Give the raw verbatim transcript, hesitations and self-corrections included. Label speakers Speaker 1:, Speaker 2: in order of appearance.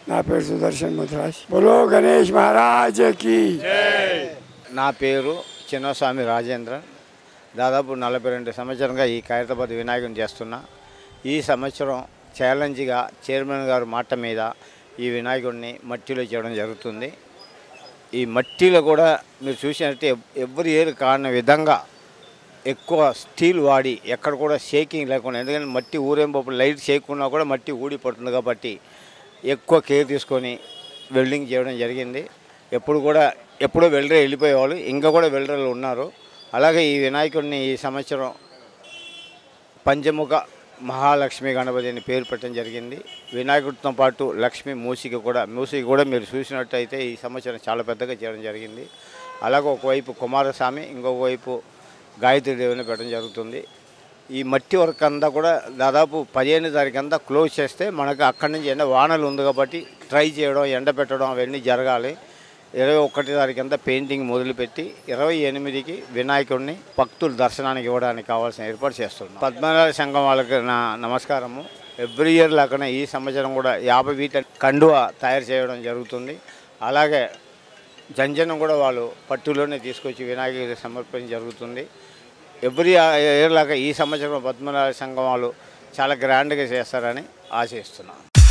Speaker 1: నా పేరు సుదర్శన్ ముద్రాజ్. బోలో గణేష్ మహారాజ్ కి జై.
Speaker 2: నా పేరు చిన్నస్వామి రాజేంద్ర. దాదాపు నలభై రెండు సంవత్సరంగా ఈ ఖైరతాబాద్ వినాయకుని చేస్తున్నా. ఈ సంవత్సరం ఛాలెంజ్గా చైర్మన్ గారు మాట మీద ఈ వినాయకుడిని మట్టిలో చేయడం జరుగుతుంది. ఈ మట్టిలో కూడా మీరు చూసినట్టే ఎవరి ఏరు కాని విధంగా ఎక్కువ స్టీల్ వాడి ఎక్కడ కూడా షేకింగ్ లేకుండా, ఎందుకంటే మట్టి ఊరేంపోప్పుడు లైట్ చేయకున్నా కూడా మట్టి ఊడిపడుతుంది కాబట్టి ఎక్కువ కేర్ తీసుకొని వెల్డింగ్ చేయడం జరిగింది. ఎప్పుడు కూడా ఎప్పుడో వెల్డర్ వెళ్ళిపోయేవాళ్ళు, ఇంకా కూడా వెల్డర్లు ఉన్నారు. అలాగే ఈ వినాయకుడిని ఈ సంవత్సరం పంచముఖ మహాలక్ష్మి గణపతి అని పేరు పెట్టడం జరిగింది. వినాయకుడితో పాటు లక్ష్మి మూసిక కూడా మూసిక కూడా మీరు చూసినట్టయితే ఈ సంవత్సరం చాలా పెద్దగా చేయడం జరిగింది. అలాగే ఒకవైపు కుమారస్వామి, ఇంకొక వైపు గాయత్రీదేవిని పెట్టడం జరుగుతుంది. ఈ మట్టి వర్క్ అంతా కూడా దాదాపు పదిహేను తారీఖు అంతా క్లోజ్ చేస్తే మనకు అక్కడి నుంచి ఎండ వానలు ఉంది కాబట్టి ట్రై చేయడం, ఎండ పెట్టడం అవన్నీ జరగాలి. ఇరవై ఒకటి తారీఖు అంతా పెయింటింగ్ మొదలుపెట్టి ఇరవై ఎనిమిదికి వినాయకుడిని భక్తులు దర్శనానికి ఇవ్వడానికి కావాల్సిన ఏర్పాటు చేస్తున్నాం. పద్మనాభ సంఘం వాళ్ళకి నా నమస్కారము. ఎవ్రీ ఇయర్ లాగానే ఈ సంవత్సరం కూడా యాభై వీట కండువ తయారు చేయడం జరుగుతుంది. అలాగే జంజనం కూడా వాళ్ళు పట్టులోనే తీసుకొచ్చి వినాయకుడికి సమర్పించడం జరుగుతుంది. ఎవ్రీ ఇయర్ లాగా ఈ సంవత్సరం పద్మనాభ సంఘం వాళ్ళు చాలా గ్రాండ్గా చేస్తారని ఆశిస్తున్నాను.